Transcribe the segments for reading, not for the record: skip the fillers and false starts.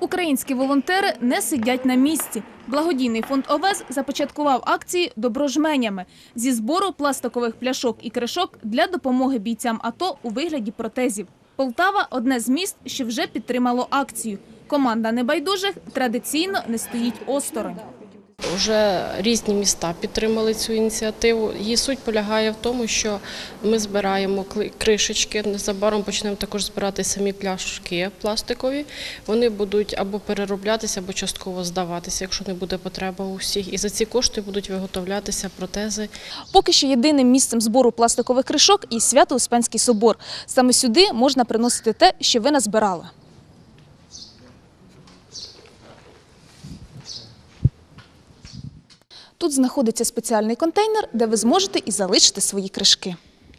Українські волонтери не сидять на місці. Благодійний фонд ОВЕС започаткував акції «Добро жменями» зі збору пластикових пляшок і кришок для допомоги бійцям АТО у вигляді протезів. Полтава – одне з міст, що вже підтримало акцію. Команда небайдужих традиційно не стоїть осторонь. Вже різні міста підтримали цю ініціативу. Її суть полягає в тому, що ми збираємо кришечки, незабаром почнемо також збирати самі пляшки пластикові. Вони будуть або перероблятися, або частково здаватися, якщо не буде потреба у всіх. І за ці кошти будуть виготовлятися протези. Поки що єдиним місцем збору пластикових кришок є Свято-Успенський собор. Саме сюди можна приносити те, що ви назбирали. Тут знаходиться спеціальний контейнер, де ви зможете і залишити свої кришки.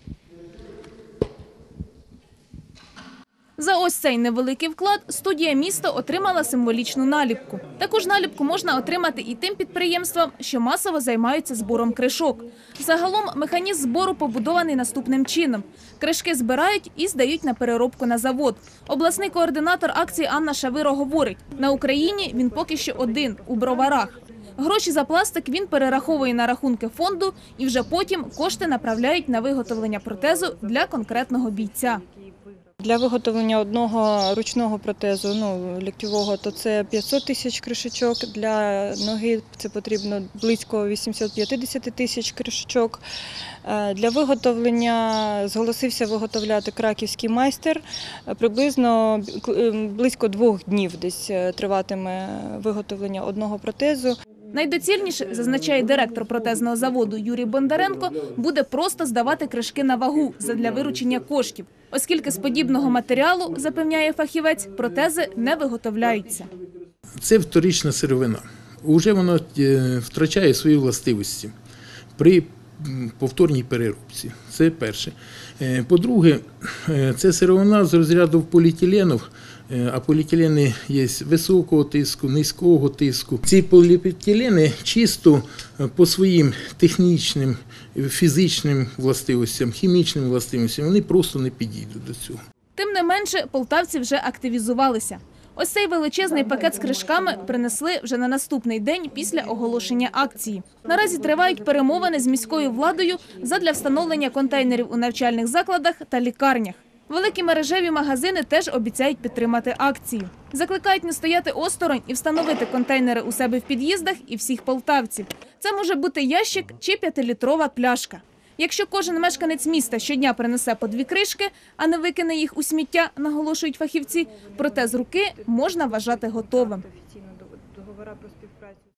За ось цей невеликий вклад студія «Місто» отримала символічну наліпку. Таку ж наліпку можна отримати і тим підприємствам, що масово займаються збором кришок. Загалом механізм збору побудований наступним чином. Кришки збирають і здають на переробку на завод. Обласний координатор акції Анна Шавиро говорить, на Україні він поки що один – у Броварах. Гроші за пластик він перераховує на рахунки фонду і вже потім кошти направляють на виготовлення протезу для конкретного бійця. Для виготовлення одного ручного протезу, ліктьового, то це 500 тисяч кришечок, для ноги це потрібно близько 850 тисяч кришечок. Для виготовлення зголосився виготовляти краківський майстер, приблизно близько 2 днів десь триватиме виготовлення одного протезу. Найдоцільніше, зазначає директор протезного заводу Юрій Бондаренко, буде просто здавати кришки на вагу задля виручення коштів. Оскільки з подібного матеріалу, запевняє фахівець, протези не виготовляються. Це вторична сировина. Уже воно втрачає свої властивості при повторній переробці. Це перше. По-друге, це сировина з розряду поліетиленів, а поліетилени є високого тиску, низького тиску. Ці поліетилени чисто по своїм технічним, фізичним властивостям, хімічним властивостям, вони просто не підійдуть до цього. Тим не менше, полтавці вже активізувалися. Ось цей величезний пакет з кришками принесли вже на наступний день після оголошення акції. Наразі тривають перемовини з міською владою задля встановлення контейнерів у навчальних закладах та лікарнях. Великі мережеві магазини теж обіцяють підтримати акцію. Закликають не стояти осторонь і встановити контейнери у себе в під'їздах і всіх полтавців. Це може бути ящик чи 5-літрова пляшка. Якщо кожен мешканець міста щодня принесе по 2 кришки, а не викине їх у сміття, наголошують фахівці, протез руки можна вважати готовим.